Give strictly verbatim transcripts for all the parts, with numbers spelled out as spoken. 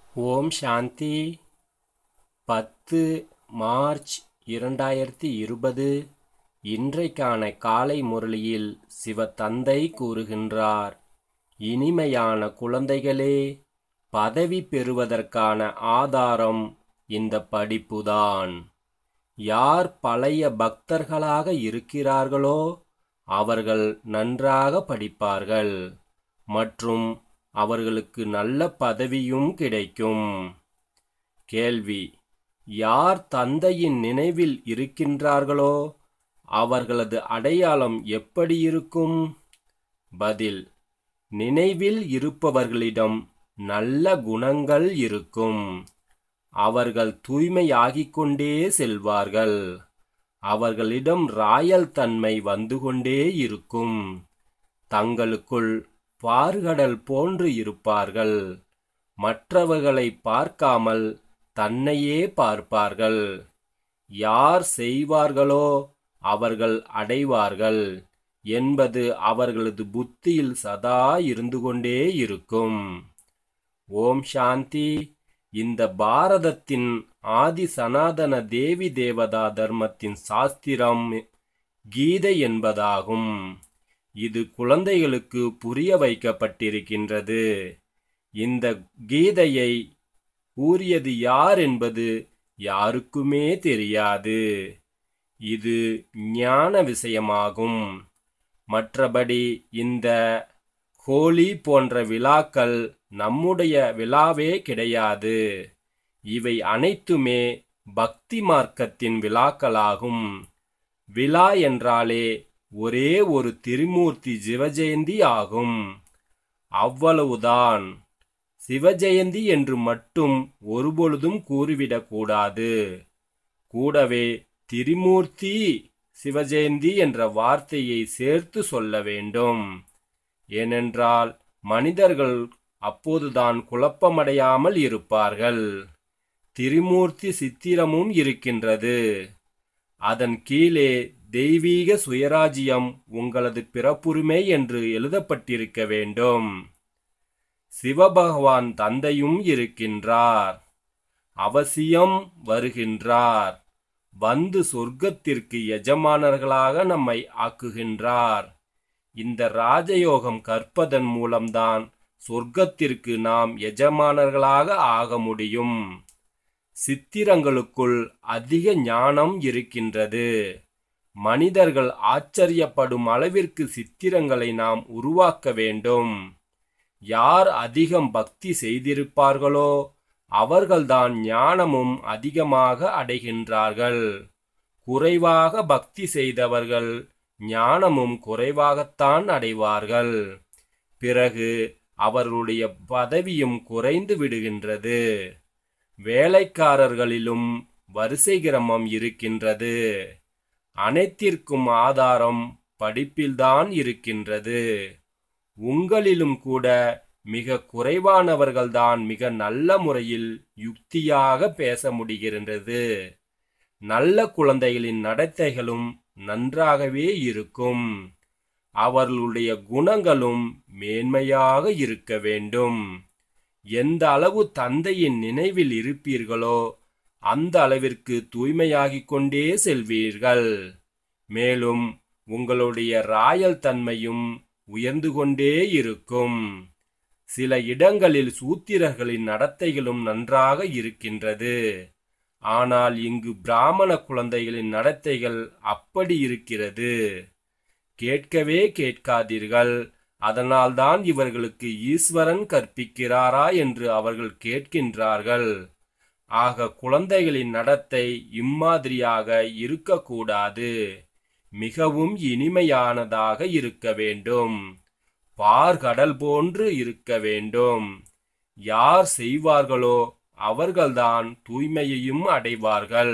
ஓம் சாந்தி. பத்து மார்ச் இரண்டாயிரத்தி இருபது. இன்றைக்கான காலை முரளியில் சிவ தந்தை கூறுகின்றார், இனிமையான குழந்தைகளே, பதவி பெறுவதற்கான ஆதாரம் இந்த படிப்புதான். யார் பழைய பக்தர்களாக இருக்கிறார்களோ அவர்கள் நன்றாக படிப்பார்கள் மற்றும் அவர்களுக்கு நல்ல பதவியும் கிடைக்கும். கேள்வி: யார் தந்தையின் நினைவில் இருக்கின்றார்களோ அவர்களது அடையாளம் எப்படி இருக்கும்? பதில்: நினைவில் இருப்பவர்களிடம் நல்ல குணங்கள் இருக்கும். அவர்கள் தூய்மையாகிக் கொண்டே செல்வார்கள். அவர்களிடம் ராயல் தன்மை வந்து கொண்டே இருக்கும். தங்களுக்குள் பார்கடல் போன்று இருப்பார்கள். மற்றவர்களை பார்க்காமல் தன்னையே பார்ப்பார்கள். யார் செய்வார்களோ அவர்கள் அடைவார்கள் என்பது அவர்களது புத்தியில் சதா இருந்து கொண்டே இருக்கும். ஓம் சாந்தி. இந்த பாரதத்தின் ஆதி சனாதன தேவி தேவதா தர்மத்தின் சாஸ்திரம் கீதை என்பதாகும். இது குழந்தைகளுக்கு புரிய வைக்கப்பட்டிருக்கின்றது. இந்த கீதையை கூறியது யார் என்பது யாருக்குமே தெரியாது. இது ஞான விஷயமாகும். மற்றபடி இந்த ஹோலி போன்ற விழாக்கள் நம்முடைய விழாவே கிடையாது. இவை அனைத்துமே பக்தி மார்க்கத்தின் விழாக்களாகும். விழா என்றாலே ஒரே ஒரு திரிமூர்த்தி சிவஜெயந்தி ஆகும். அவ்வளவுதான். சிவஜெயந்தி என்று மட்டும் ஒருபொழுதும் கூறிவிடக்கூடாது. கூடவே திரிமூர்த்தி சிவஜெயந்தி என்ற வார்த்தையை சேர்த்து சொல்ல வேண்டும். ஏனென்றால் மனிதர்கள் அப்போதுதான் குழப்பமடையாமல் இருப்பார்கள். திரிமூர்த்தி சித்திரமும் இருக்கின்றது. அதன் கீழே தெய்வீக சுயராஜ்யம் உங்களது பிறப்புரிமை என்று எழுதப்பட்டிருக்க வேண்டும். சிவபகவான் தந்தையும் இருக்கின்றார். அவசியம் வருகின்றார். வந்து சொர்க்கத்திற்கு எஜமானர்களாக நம்மை ஆக்குகின்றார். இந்த ராஜயோகம் கற்பதன் மூலம்தான் சொர்க்கத்திற்கு நாம் எஜமானர்களாக ஆக முடியும். சித்திரங்களுக்குள் அதிக ஞானம் இருக்கின்றது. மனிதர்கள் ஆச்சரியப்படும் அளவிற்கு சித்திரங்களை நாம் உருவாக்க வேண்டும். யார் அதிகம் பக்தி செய்திருப்பார்களோ அவர்கள்தான் ஞானமும் அதிகமாக அடைகின்றார்கள். குறைவாக பக்தி செய்தவர்கள் ஞானமும் குறைவாகத்தான் அடைவார்கள். பிறகு அவர்களுடைய பதவியும் குறைந்து விடுகின்றது. வேலைக்காரர்களிலும் வரிசை கிரமம் இருக்கின்றது. அனைத்திற்கும் ஆதாரம் படிப்பில்தான் இருக்கின்றது. உங்களிலும் கூட மிக குறைவானவர்கள்தான் மிக நல்ல முறையில் யுக்தியாக பேச முடிகின்றது. நல்ல குழந்தைகளின் நடத்தைகளும் நன்றாகவே இருக்கும். அவர்களுடைய குணங்களும் மேன்மையாக இருக்க வேண்டும். எந்த அளவு தந்தையின் நினைவில் இருப்பீர்களோ அந்த அளவிற்கு தூய்மையாகிக் கொண்டே செல்வீர்கள். மேலும் உங்களுடைய ராயல் தன்மையும் உயர்ந்து கொண்டே இருக்கும். சில இடங்களில் சூத்திரர்களின் நடத்தைகளும் நன்றாக இருக்கின்றது. ஆனால் இங்கு பிராமண குழந்தைகளின் நடத்தைகள் அப்படி இருக்கிறது. கேட்கவே கேட்காதீர்கள். அதனால்தான் இவர்களுக்கு ஈஸ்வரன் கற்பிக்கிறாரா என்று அவர்கள் கேட்கின்றார்கள். ஆக குழந்தைகளின் நடத்தை இம்மாதிரியாக இருக்கக்கூடாது. மிகவும் இனிமையானதாக இருக்க வேண்டும். பார்கடல் போன்று இருக்க வேண்டும். யார் செய்வார்களோ அவர்கள்தான் தூய்மையையும் அடைவார்கள்.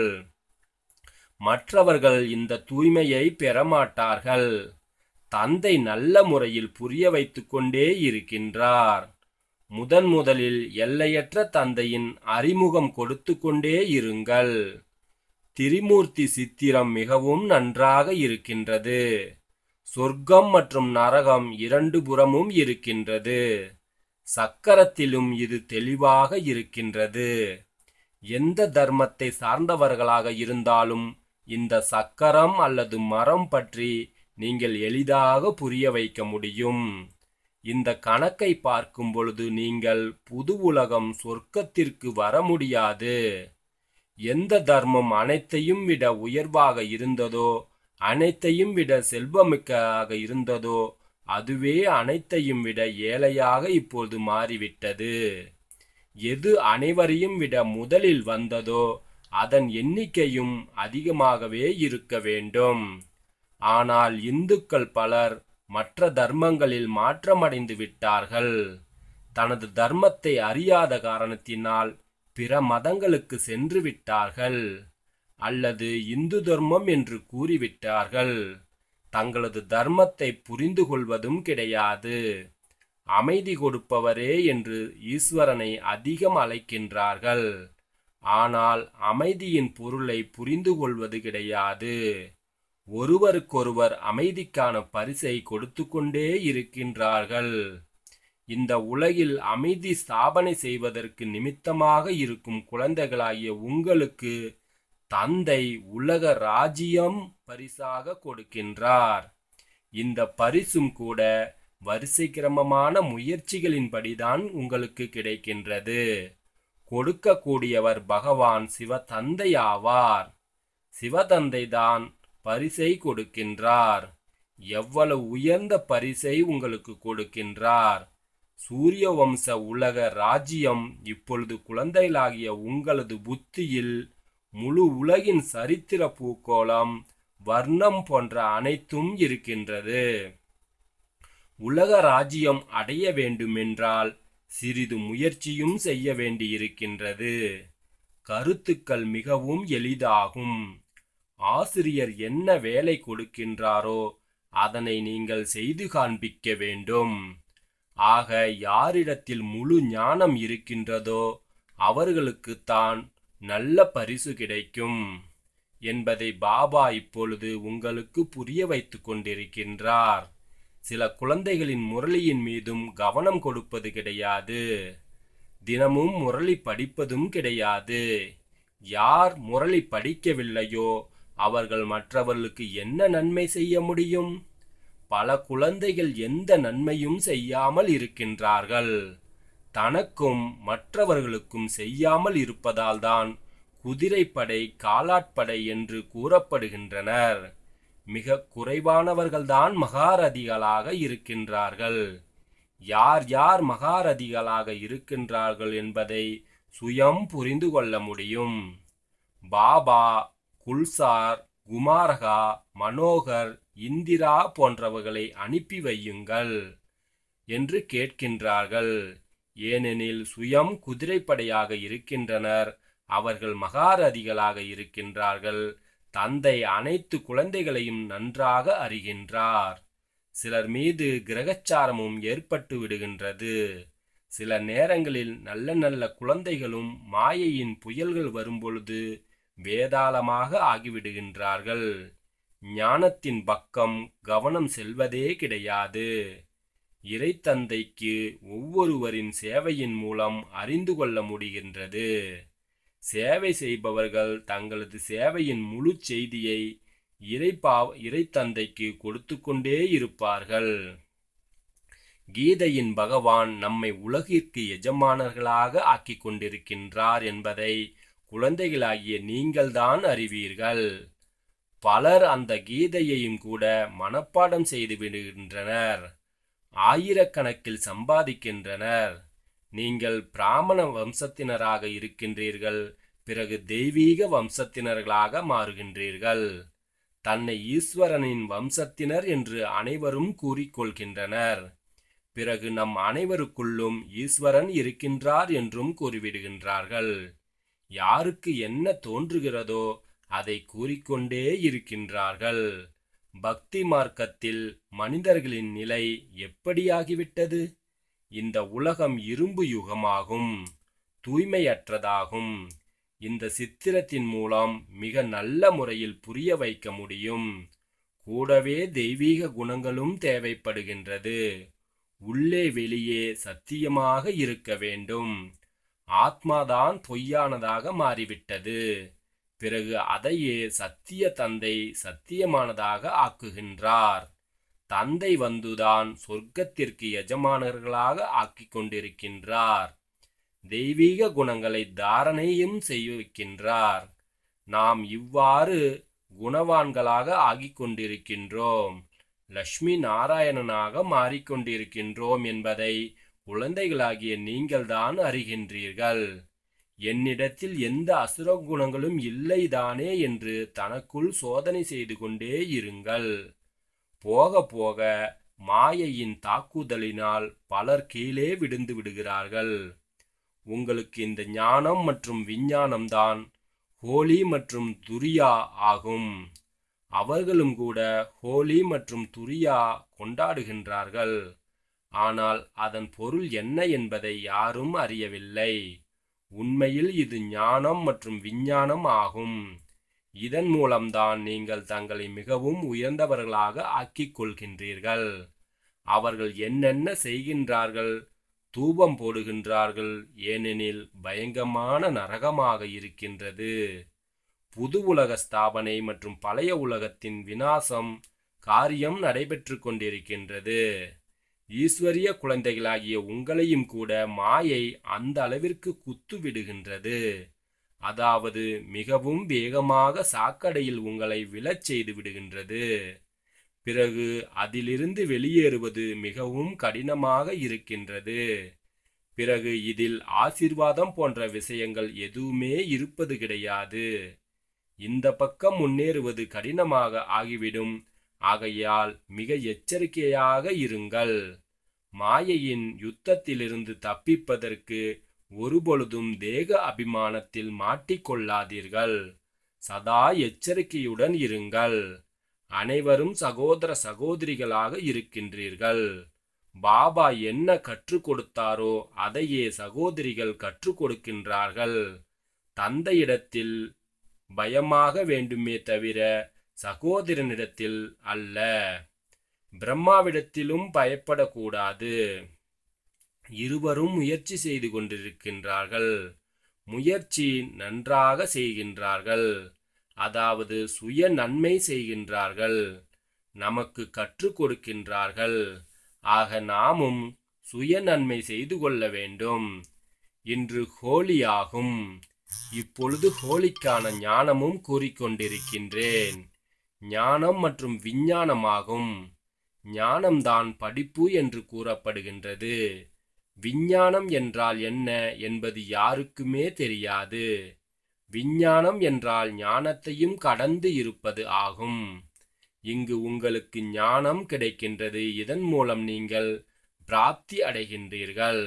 மற்றவர்கள் இந்த தூய்மையை பெறமாட்டார்கள். தந்தை நல்ல முறையில் புரிய வைத்துக் கொண்டே இருக்கின்றார். முதன் முதலில் எல்லையற்ற தந்தையின் அறிமுகம் கொடுத்து கொண்டே இருங்கள். திரிமூர்த்தி சித்திரம் மிகவும் நன்றாக இருக்கின்றது. சொர்க்கம் மற்றும் நரகம் இரண்டு புறமும் இருக்கின்றது. சக்கரத்திலும் இது தெளிவாக இருக்கின்றது. எந்த தர்மத்தை சார்ந்தவர்களாக இருந்தாலும் இந்த சக்கரம் அல்லது மரம் பற்றி நீங்கள் எளிதாக புரிய வைக்க முடியும். இந்த கணக்கை பார்க்கும் பொழுது நீங்கள் புது உலகம் சொர்க்கத்திற்கு வர முடியாது. எந்த தர்மம் அனைத்தையும் விட உயர்வாக இருந்ததோ, அனைத்தையும் விட செல்வமிக்காக இருந்ததோ, அதுவே அனைத்தையும் விட ஏழையாக இப்போது மாறிவிட்டது. எது அனைவரையும் விட முதலில் வந்ததோ அதன் எண்ணிக்கையும் அதிகமாகவே இருக்க வேண்டும். ஆனால் இந்துக்கள் பலர் மற்ற தர்மங்களில் மாற்றமடைந்து விட்டார்கள். தனது தர்மத்தை அறியாத காரணத்தினால் பிற மதங்களுக்கு சென்று விட்டார்கள், அல்லது இந்து தர்மம் என்று கூறிவிட்டார்கள். தங்களது தர்மத்தை புரிந்து கொள்வதும் கிடையாது. அமைதி கொடுப்பவரே என்று ஈஸ்வரனை அதிகம் அழைக்கின்றார்கள். ஆனால் அமைதியின் பொருளை புரிந்து கொள்வது கிடையாது. ஒருவருக்கொருவர் அமைதிக்கான பரிசை கொடுத்து கொண்டே இருக்கின்றார்கள். இந்த உலகில் அமைதி ஸ்தாபனை செய்வதற்கு நிமித்தமாக இருக்கும் குழந்தைகளாகிய உங்களுக்கு தந்தை உலக ராஜ்யம் பரிசாக கொடுக்கின்றார். இந்த பரிசும் கூட வரிசை கிரமமான முயற்சிகளின்படிதான் உங்களுக்கு கிடைக்கின்றது. கொடுக்கக்கூடியவர் பகவான் சிவதந்தை ஆவார். சிவதந்தை தான் பரிசை கொடுக்கின்றார். எவ்வளவு உயர்ந்த பரிசை உங்களுக்கு கொடுக்கின்றார்! சூரிய வம்ச உலக ராஜ்யம் இப்பொழுது குழந்தைகளாகிய உங்களது புத்தியில் முழு உலகின் சரித்திர பூகோளம், வர்ணம் போன்ற அனைத்தும் இருக்கின்றது. உலக ராஜ்யம் அடைய வேண்டுமென்றால் சிறிது முயற்சியும் செய்ய வேண்டியிருக்கின்றது. கருத்துக்கள் மிகவும் எளிதாகும். ஆசிரியர் என்ன வேலை கொடுக்கின்றாரோ அதனை நீங்கள் செய்து காண்பிக்க வேண்டும். ஆக யாரிடத்தில் முழு ஞானம் இருக்கின்றதோ அவர்களுக்குத்தான் நல்ல பரிசு கிடைக்கும் என்பதை பாபா இப்பொழுது உங்களுக்கு புரிய வைத்துக் கொண்டிருக்கின்றார். சில குழந்தைகளின் முரளியின் மீதும் கவனம் கொடுப்பது கிடையாது. தினமும் முரளி படிப்பதும் கிடையாது. யார் முரளி படிக்கவில்லையோ அவர்கள் மற்றவர்களுக்கு என்ன நன்மை செய்ய முடியும்? பல குழந்தைகள் எந்த நன்மையும் செய்யாமல் இருக்கின்றார்கள். தனக்கும் மற்றவர்களுக்கும் செய்யாமல் இருப்பதால் தான் குதிரைப்படை, காலாட்படை என்று கூறப்படுகின்றனர். மிக குறைவானவர்கள்தான் மகாரதிகளாக இருக்கின்றார்கள். யார் யார் மகாரதிகளாக இருக்கின்றார்கள் என்பதை சுயம் புரிந்து கொள்ள முடியும். பாபா குல்சார், குமாரகா, மனோகர், இந்திரா போன்றவர்களை அனுப்பி வையுங்கள் என்று கேட்கின்றார்கள். ஏனெனில் சுயம் குதிரைப்படையாக இருக்கின்றனர். அவர்கள் மகாரதிகளாக இருக்கின்றார்கள். தந்தை அனைத்து குழந்தைகளையும் நன்றாக அறிகின்றார். சிலர் மீது கிரகச்சாரமும் ஏற்பட்டு விடுகின்றது. சில நேரங்களில் நல்ல நல்ல குழந்தைகளும் மாயையின் புயல்கள் வரும்பொழுது வேதாளமாக ஆகிவிடுகின்றார்கள். ஞானத்தின் பக்கம் கவனம் செல்வதே கிடையாது. இறைத்தந்தைக்கு ஒவ்வொருவரின் சேவையின் மூலம் அறிந்து கொள்ள முடிகின்றது. சேவை செய்பவர்கள் தங்களது சேவையின் முழு செய்தியை இறைப்பா இறைத்தந்தைக்கு கொடுத்து கொண்டே இருப்பார்கள். கீதையின் பகவான் நம்மை உலகிற்கு எஜமானர்களாக ஆக்கிக் கொண்டிருக்கின்றார் என்பதை குழந்தைகளாகிய நீங்கள்தான் அறிவீர்கள். பலர் அந்த கீதையையும் கூட மனப்பாடம் செய்து விடுகின்றனர். ஆயிரக்கணக்கில் சம்பாதிக்கின்றனர். நீங்கள் பிராமண வம்சத்தினராக இருக்கின்றீர்கள். பிறகு தெய்வீக வம்சத்தினர்களாக மாறுகின்றீர்கள். தன்னை ஈஸ்வரனின் வம்சத்தினர் என்று அனைவரும் கூறிக்கொள்கின்றனர். பிறகு நம் அனைவருக்குள்ளும் ஈஸ்வரன் இருக்கின்றார் என்றும் கூறிவிடுகின்றார்கள். யாருக்கு என்ன தோன்றுகிறதோ அதை கூறிக்கொண்டே இருக்கின்றார்கள். பக்தி மார்க்கத்தில் மனிதர்களின் நிலை எப்படியாகிவிட்டது? இந்த உலகம் இரும்பு யுகமாகும், தூய்மையற்றதாகும். இந்த சித்திரத்தின் மூலம் மிக நல்ல முறையில் புரிய வைக்க முடியும். கூடவே தெய்வீக குணங்களும் தேவைப்படுகின்றது. உள்ளே வெளியே சத்தியமாக இருக்க வேண்டும். ஆத்மாதான் பொய்யானதாக மாறிவிட்டது. பிறகு அதையே சத்திய தந்தை சத்தியமானதாக ஆக்குகின்றார். தந்தை வந்துதான் சொர்க்கத்திற்கு எஜமானர்களாக ஆக்கிக் கொண்டிருக்கின்றார். தெய்வீக குணங்களை தாரணையும் செய்விக்கின்றார். நாம் இவ்வாறு குணவான்களாக ஆகிக் கொண்டிருக்கின்றோம், லட்சுமி நாராயணனாக மாறிக்கொண்டிருக்கின்றோம் என்பதை குழந்தைகளாகிய நீங்கள்தான் அறிகின்றீர்கள். என்னிடத்தில் எந்த அசுர குணங்களும் இல்லைதானே என்று தனக்குள் சோதனை செய்து கொண்டே இருங்கள். போக போக மாயையின் தாக்குதலினால் பலர் கீழே விழுந்து விடுகிறார்கள். உங்களுக்கு இந்த ஞானம் மற்றும் விஞ்ஞானம்தான் ஹோலி மற்றும் துரியா ஆகும். அவர்களும் கூட ஹோலி மற்றும் துரியா கொண்டாடுகின்றார்கள். ஆனால் அதன் பொருள் என்ன என்பதை யாரும் அறியவில்லை. உண்மையில் இது ஞானம் மற்றும் விஞ்ஞானம் ஆகும். இதன் மூலம்தான் நீங்கள் தங்களை மிகவும் உயர்ந்தவர்களாக ஆக்கிக் கொள்கின்றீர்கள். அவர்கள் என்னென்ன செய்கின்றார்கள்? தூபம் போடுகின்றார்கள், ஏனெனில் பயங்கரமான நரகமாக இருக்கின்றது. புது உலக ஸ்தாபனை மற்றும் பழைய உலகத்தின் விநாசம் காரியம் நடைபெற்று கொண்டிருக்கின்றது. ஈஸ்வரிய குழந்தைகளாகிய உங்களையும் கூட மாயை அந்த அளவிற்கு குத்து விடுகின்றது. அதாவது மிகவும் வேகமாக சாக்கடையில் உங்களை விழச் செய்து விடுகின்றது. பிறகு அதிலிருந்து வெளியேறுவது மிகவும் கடினமாக இருக்கின்றது. பிறகு இதில் ஆசீர்வாதம் போன்ற விஷயங்கள் எதுவுமே இருப்பது கிடையாது. இந்த பக்கம் முன்னேறுவது கடினமாக ஆகிவிடும். ஆகையால் மிக எச்சரிக்கையாக இருங்கள். மாயையின் யுத்தத்திலிருந்து தப்பிப்பதற்கு ஒருபொழுதும் தேக அபிமானத்தில் மாட்டிக்கொள்ளாதீர்கள். சதா எச்சரிக்கையுடன் இருங்கள். அனைவரும் சகோதர சகோதரிகளாக இருக்கின்றீர்கள். பாபா என்ன கற்றுக் கொடுத்தாரோ அதையே சகோதரிகள் கற்றுக் கொடுக்கின்றார்கள். தந்தையிடத்தில் பயமாக வேண்டுமே தவிர சகோதரனிடத்தில் அல்ல. பிரம்மாவிடத்திலும் பயப்படக்கூடாது. இருவரும் முயற்சி செய்து கொண்டிருக்கின்றார்கள். முயற்சி நன்றாக செய்கின்றார்கள். அதாவது சுய நன்மை செய்கின்றார்கள். நமக்கு கற்றுக் கொடுக்கின்றார்கள். ஆக நாமும் சுய நன்மை செய்து கொள்ள வேண்டும். இன்று ஹோலி ஆகும். இப்பொழுது ஹோலிக்கான ஞானமும் கூறிக்கொண்டிருக்கின்றேன். ஞானம் மற்றும் விஞ்ஞானமாகும். ஞானம்தான் படிப்பு என்று கூறப்படுகின்றது. விஞ்ஞானம் என்றால் என்ன என்பது யாருக்குமே தெரியாது. விஞ்ஞானம் என்றால் ஞானத்தையும் கடந்து இருப்பது ஆகும். இங்கு உங்களுக்கு ஞானம் கிடைக்கின்றது. இதன் மூலம் நீங்கள் பிராப்தி அடைகின்றீர்கள்.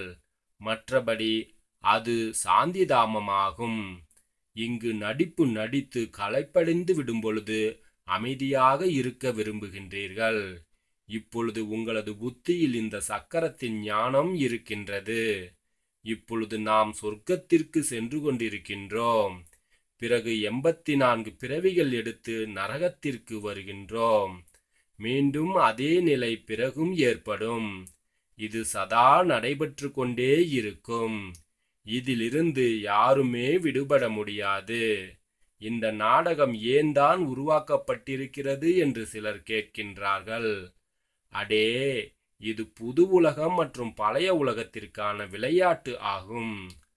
மற்றபடி அது சாந்திதாமமாகும். இங்கு நடிப்பு நடித்து களைப்படைந்து விடும் பொழுது அமைதியாக இருக்க விரும்புகின்றீர்கள். இப்பொழுது உங்களது புத்தியில் இந்த சக்கரத்தின் ஞானம் இருக்கின்றது. இப்பொழுது நாம் சொர்க்கத்திற்கு சென்று கொண்டிருக்கின்றோம். பிறகு எண்பத்தி நான்கு பிறவிகள் எடுத்து நரகத்திற்கு வருகின்றோம். மீண்டும் அதே நிலை பிறகும் ஏற்படும். இது சதா நடைபெற்று கொண்டே இருக்கும். இதிலிருந்து யாருமே விடுபட முடியாது. இந்த நாடகம் ஏன் தான் உருவாக்கப்பட்டிருக்கிறது என்று சிலர் கேட்கின்றார்கள். அடே, இது புது உலகம் மற்றும் பழைய உலகத்திற்கான விளையாட்டு ஆகும்.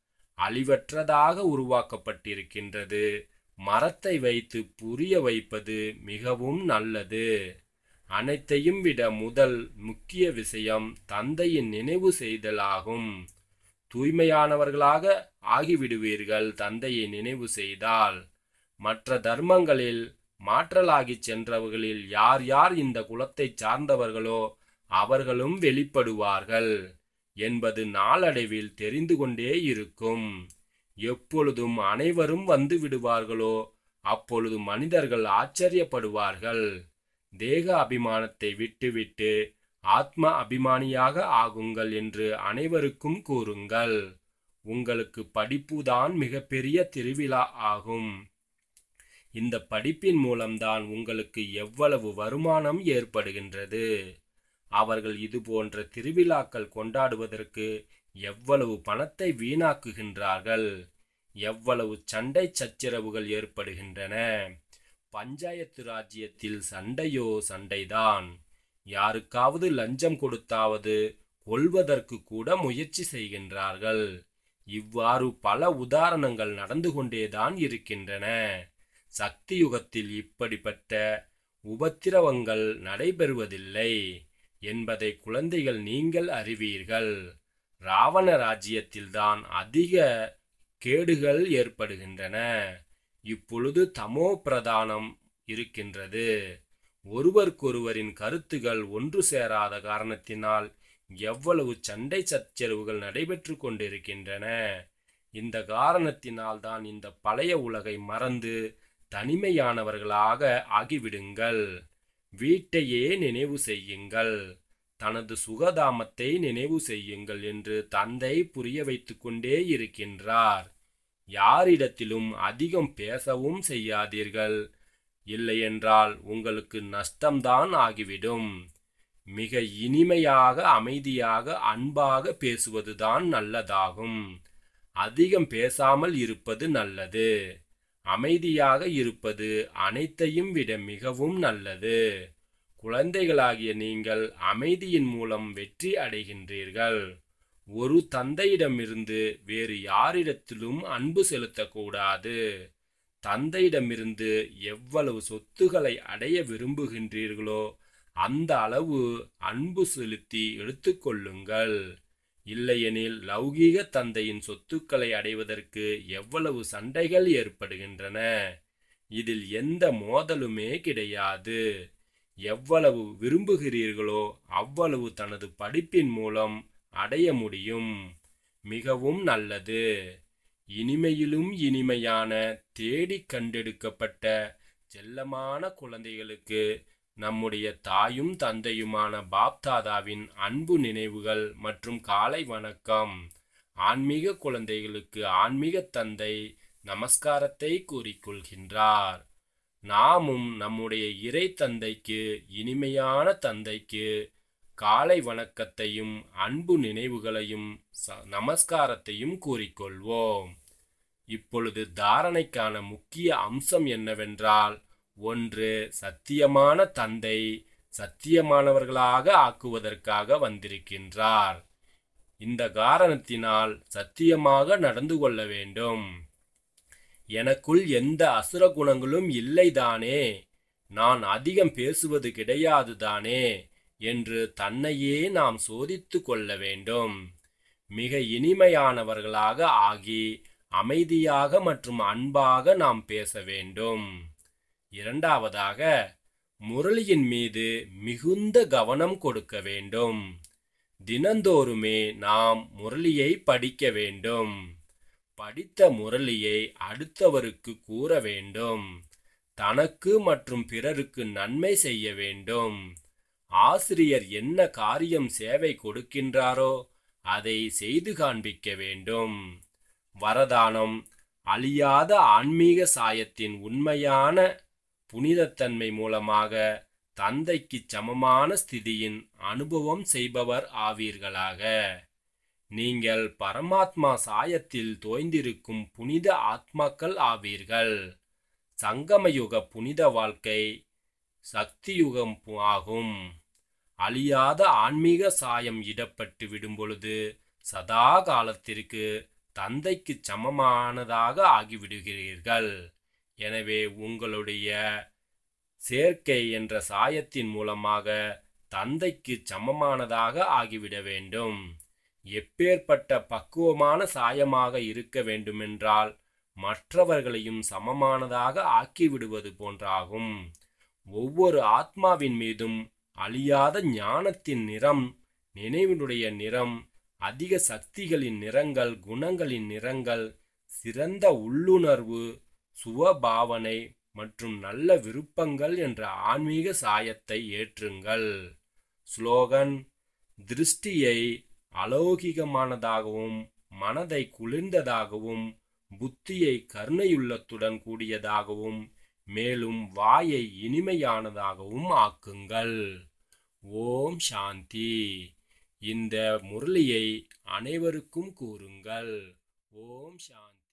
அழிவற்றதாக உருவாக்கப்பட்டிருக்கின்றது. மரத்தை வைத்து புரிய வைப்பது மிகவும் நல்லது. அனைத்தையும் விட முதல் முக்கிய விஷயம் தந்தையின் நினைவு செய்தலாகும். தூய்மையானவர்களாக ஆகிவிடுவீர்கள் தந்தையை நினைவு செய்தால். மற்ற தர்மங்களில் மாற்றலாகி சென்றவர்களில் யார் யார் இந்த குலத்தை சார்ந்தவர்களோ அவர்களும் வெளிப்படுவார்கள் என்பது நாளடைவில் தெரிந்து கொண்டே இருக்கும். எப்பொழுதும் அனைவரும் வந்து விடுவார்களோ அப்பொழுது மனிதர்கள் ஆச்சரியப்படுவார்கள். தேக அபிமானத்தை விட்டுவிட்டு ஆத்ம அபிமானியாக ஆகுங்கள் என்று அனைவருக்கும் கூறுங்கள். உங்களுக்கு படிப்புதான் மிகப்பெரிய திருவிழா ஆகும். இந்த படிப்பின் மூலம்தான் உங்களுக்கு எவ்வளவு வருமானம் ஏற்படுகின்றது. அவர்கள் இது போன்ற திருவிழாக்கள் கொண்டாடுவதற்கு எவ்வளவு பணத்தை வீணாக்குகின்றார்கள், எவ்வளவு சண்டை சச்சரவுகள் ஏற்படுகின்றன. பஞ்சாயத்து ராஜ்யத்தில் சண்டையோ சண்டைதான். யாருக்காவது லஞ்சம் கொடுத்தாவது கொல்வதற்கு கூட முயற்சி செய்கின்றார்கள். இவ்வாறு பல உதாரணங்கள் நடந்து கொண்டேதான் இருக்கின்றன. சக்தி யுகத்தில் இப்படிப்பட்ட உபத்திரவங்கள் நடைபெறுவதில்லை என்பதை குழந்தைகள் நீங்கள் அறிவீர்கள். ராவண ராஜ்யத்தில்தான் அதிக கேடுகள் ஏற்படுகின்றன. இப்பொழுது தமோ பிரதானம் இருக்கின்றது. ஒருவருக்கொருவரின் கருத்துகள் ஒன்று சேராத காரணத்தினால் எவ்வளவு சண்டை சச்சரவுகள் நடைபெற்று கொண்டிருக்கின்றன. இந்த காரணத்தினால் தான் இந்த பழைய உலகை மறந்து தனிமையானவர்களாக ஆகிவிடுங்கள். வீட்டையே நினைவு செய்யுங்கள், தனது சுகதாமத்தை நினைவு செய்யுங்கள் என்று தந்தை புரிய வைத்து கொண்டே இருக்கின்றார். யாரிடத்திலும் அதிகம் பேசவும் செய்யாதீர்கள், இல்லையென்றால் உங்களுக்கு நஷ்டம்தான் ஆகிவிடும். மிக இனிமையாக, அமைதியாக, அன்பாக பேசுவதுதான் நல்லதாகும். அதிகம் பேசாமல் இருப்பது நல்லது. அமைதியாக இருப்பது அனைத்தையும் விட மிகவும் நல்லது. குழந்தைகளாகிய நீங்கள் அமைதியின் மூலம் வெற்றி அடைகின்றீர்கள். ஒரு தந்தையிடமிருந்து வேறு யாரிடத்திலும் அன்பு செலுத்தக்கூடாது. தந்தையிடமிருந்து எவ்வளவு சொத்துக்களை அடைய விரும்புகின்றீர்களோ அந்த அளவு அன்பு செலுத்தி எடுத்துக்கொள்ளுங்கள். இல்லையெனில் லௌகீக தந்தையின் சொத்துக்களை அடைவதற்கு எவ்வளவு சண்டைகள் ஏற்படுகின்றன. இதில் எந்த மோதலுமே கிடையாது. எவ்வளவு விரும்புகிறீர்களோ அவ்வளவு தனது படிப்பின் மூலம் அடைய முடியும். மிகவும் நல்லது. இனிமையிலும் இனிமையான தேடி கண்டெடுக்கப்பட்ட செல்லமான குழந்தைகளுக்கு நம்முடைய தாயும் தந்தையுமான பாப்தாதாவின் அன்பு நினைவுகள் மற்றும் காலை வணக்கம். ஆன்மீக குழந்தைகளுக்கு ஆன்மீக தந்தை நமஸ்காரத்தை கூறிக்கொள்கின்றார். நாமும் நம்முடைய இறை தந்தைக்கு, இனிமையான தந்தைக்கு காலை வணக்கத்தையும் அன்பு நினைவுகளையும் நமஸ்காரத்தையும் கூறிக்கொள்வோம். இப்பொழுது தாரணைக்கான முக்கிய அம்சம் என்னவென்றால், ஒன்று, சத்தியமான தந்தை சத்தியமானவர்களாக ஆக்குவதற்காக வந்திருக்கின்றார். இந்த காரணத்தினால் சத்தியமாக நடந்து கொள்ள வேண்டும். எனக்குள் எந்த அசுர குணங்களும் இல்லைதானே, நான் அதிகம் பேசுவது கிடையாது தானே என்று தன்னையே நாம் சோதித்து கொள்ள வேண்டும். மிக இனிமையானவர்களாக ஆகி அமைதியாக மற்றும் அன்பாக நாம் பேச வேண்டும். இரண்டாவதாக, முரளியின் மீது மிகுந்த கவனம் கொடுக்க வேண்டும். தினந்தோறுமே நாம் முரளியை படிக்க வேண்டும். படித்த முரளியை அடுத்தவருக்கு கூற வேண்டும். தனக்கு மற்றும் பிறருக்கு நன்மை செய்ய வேண்டும். ஆசிரியர் என்ன காரியம் சேவை கொடுக்கின்றாரோ அதை செய்து காண்பிக்க வேண்டும். வரதானம், அழியாத ஆன்மீக சாயத்தின் உண்மையான புனிதத்தன்மை மூலமாக தந்தைக்கு சமமான ஸ்திதியின் அனுபவம் செய்பவர் ஆவீர்களாக. நீங்கள் பரமாத்மா சாயத்தில் தோய்ந்திருக்கும் புனித ஆத்மாக்கள் ஆவீர்கள். சங்கமயுக புனித வாழ்க்கை சக்தியுகம் ஆகும். அழியாத ஆன்மீக சாயம் இடப்பட்டு விடும் பொழுது சதா காலத்திற்கு தந்தைக்கு சமமானதாக ஆகிவிடுகிறீர்கள். எனவே உங்களுடைய சேர்க்கை என்ற சாயத்தின் மூலமாக தந்தைக்கு சமமானதாக ஆகிவிட வேண்டும். எப்பேற்பட்ட பக்குவமான சாயமாக இருக்க வேண்டுமென்றால் மற்றவர்களையும் சமமானதாக ஆக்கிவிடுவது போன்றாகும். ஒவ்வொரு ஆத்மாவின் மீதும் அழியாத ஞானத்தின் நிறம், நினைவினுடைய நிறம், அதிக சக்திகளின் நிறங்கள், குணங்களின் நிறங்கள், சிறந்த உள்ளுணர்வு, சுவபாவனை மற்றும் நல்ல விருப்பங்கள் என்ற ஆன்மீக சாயத்தை ஏற்றுங்கள். ஸ்லோகன்: திருஷ்டியை அலௌகிகமானதாகவும், மனதை குளிர்ந்ததாகவும், புத்தியை கருணையுள்ளத்துடன் கூடியதாகவும், மேலும் வாயை இனிமையானதாகவும் ஆக்குங்கள். ஓம் சாந்தி. இந்த முரளியை அனைவருக்கும் கூறுங்கள். ஓம் சாந்தி.